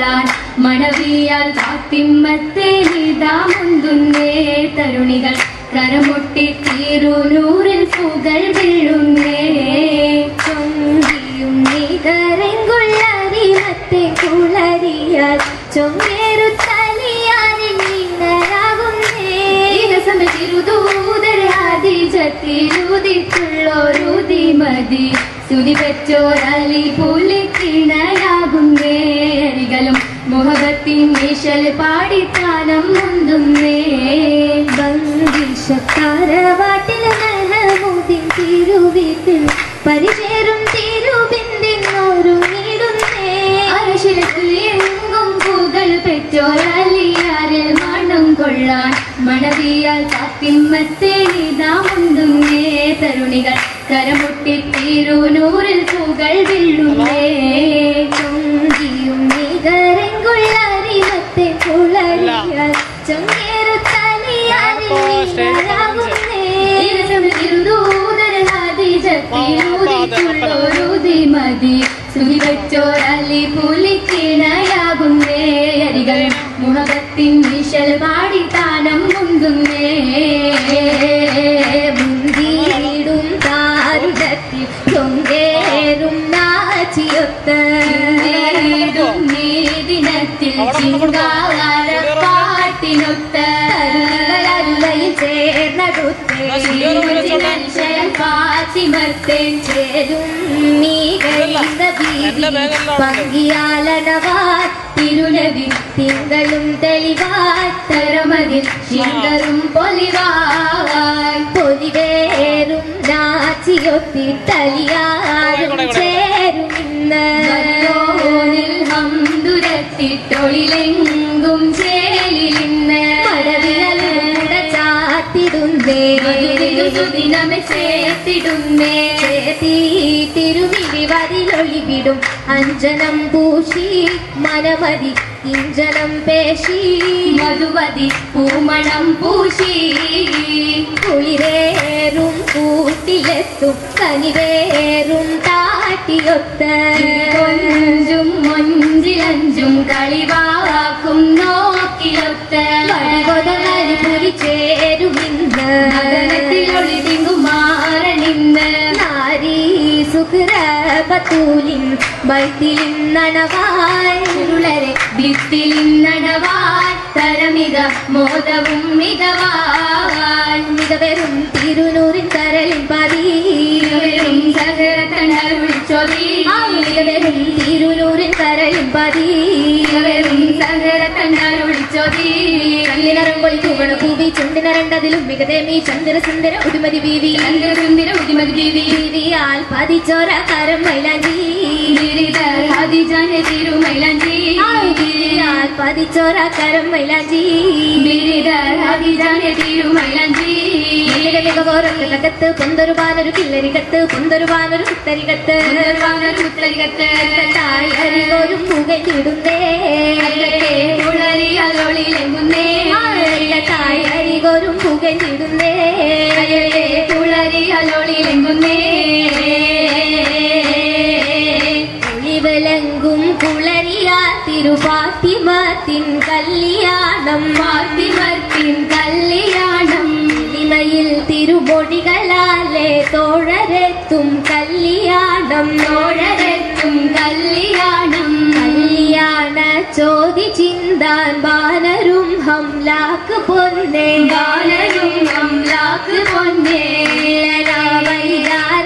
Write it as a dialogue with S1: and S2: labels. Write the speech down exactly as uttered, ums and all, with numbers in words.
S1: കൊള്ളാൻ മണവിയാൽ ഫാത്തിമത്തെ നിതാ മുന്തുന്നേ തരുണികൾ കരമൊട്ടി തീരുനൂറിൽ പുകൾ വീഴുന്നേ ചൊങ്കിയും നീതരെങ്കുള്ളറിമത്തെ കുളരിയാൽ ചൊങ്കേരു തലിയാരിൽ നീനരാകുന്നേ ൂതിച്ചുള്ളോരുതി മതി സുതി പെറ്റോരലി പുലിക്കിണയാകുന്നേ അരികളും മുഹബത്തിൻ മീശൽ പാടിത്താനം മുന്തുന്നേ ബന്ദിഷക്കാരവാട്ടിൽ മെഹമൂദിൻ തിരുവീട്ടിൽ പരിചേരും തിരുബിന്ദിനോരു നീടുന്നേ അരശിൽ എങ്കും പൂകൾ പെറ്റോരലിയാരിൽ മണം കൊള്ളാൻ മണവിയാൽ ഫാത്തിമത്തെ നിതാ മുന്തുന്നേ തരുണികൾ കരമുട്ടി തീരുനൂറിൽ പൂകൾ വീഴുന്നേ ചൊങ്കിയും നീതരെങ്കുള്ളറിമത്തെ കുളരിയാൽ ചൊങ്കേരു തലിയാരിൽ നീനരാകുന്നേ ൂതിച്ചുള്ളോരുതി മതി സുതി വെച്ചോരലി പുലിക്കിണയാകുന്നേ അരികൾ മുഹബത്തിൻ മീശൽ പാടിത്താനം മുന്തുന്നേ മുന്തിയിടും താരുടത്തിൽ ചൊങ്കേറും നാച്ചിയൊത്ത് നീ ദിനത്തിൽ ചിങ്കാര പാട്ടിനൊത്ത് അരുളയിൽ ചേർന്നടുത്ത് ഫാത്തിമത്തെ ചേരും നീകഴിந்த ഭീതി പങ്കിയാലനവാൻ തിരുനബി തിങ്കളും തെളിവാൻ തരമതിൽ ശിങ്കറും പൊലിവാൻ പൊലിവേറും നാച്ചിയൊത്തിട്ടലിയാരും ചേരും ഇന്ന് ഹംദുരത്തിട്ടൊളിലെങ്കും ചേലിലിന്ന് മടവിയലൂടെ ചാത്തിടുന്നേ സുദിനമെ ചേത്തിടുന്നേ ചേത്തി തിരുവിഴി വരിലൊളിവിടും അഞ്ജനം പൂശി മനമതി ഇഞ്ചനം പേശി മധുവതി പൂമണം പൂശി കുളിരേറും കൂട്ടിലെത്തും കനിവേറും താട്ടിയൊത്ത് കൊഞ്ചും മൊഞ്ചിലഞ്ചും കളിവാക്കും നോക്കിയൊത്ത് വഴികൊതവരി പുരിച്ചേരുമിന്ന് ൊളിതിങ്ങുമാറണിന്ന് നാരീ സുഖ്രപത്തൂലിൻ വൈത്തിലിന്നണവായുളരെ ഭിത്തിലിന്നണവാൻ തരമിക മോദവും മികവാൻ മികവരും തിരുനൂറിൻ കരളിൻ പതിവരും സഹര കണ്ണരുൾ ചൊവി മികവരും തിരുനൂറിൻ കരളിൻ പതിവരും സഹര കണ്ണരുൾ ചൊവി കല്ലിനറങ്കൊളി തൂവണ പൂവി ചുണ്ടിനരണ്ടതിലും മികതേമി ചന്ദ്രസുന്ദര ഉദിമതി ബീവി ചന്ദ്രസുന്ദര ഉദിമതി ബീവി ബീവിയാൽ പതിച്ചോര കരം മൈലാഞ്ചി ഹദിജാനെ തിരു മൈലാഞ്ചി ബീവിയാൽ പതിച്ചോര കരം മൈലാഞ്ചി ഹദിജാനെ തിരു മൈലാഞ്ചി മികവോരൊക്കകത്ത് പൊന്തൊരുവാനൊരു കില്ലരികത്ത് പൊന്തൊരുവാനൊരു കുത്തരികത്ത് കുത്തരികത്ത് തായരികോരും പുകഞ്ഞിടുന്നേ ഉളരിയലൊളിലെങ്ങുന്നേ തായരികോരും പുകഞ്ഞിടുന്നേ ഉളരിയലൊളിലെങ്ങുന്നേ ഒളിവിലങ്കും കുളരിയാ തിരുഫാത്തിമത്തിൻ കല്യാണം ഫാത്തിമത്തിൻ കല്യാണം ഇമയിൽ തിരുമൊഴികളാലെ തോഴരെത്തും കല്യാണം തോഴരെത്തും കല്യാണം കല്യാണ ചോദി ചിന്താൻ ബാനരും ഹംലാക്ക് പൊന്നേ ബാനരും ഹംലാക്ക് പൊന്നേ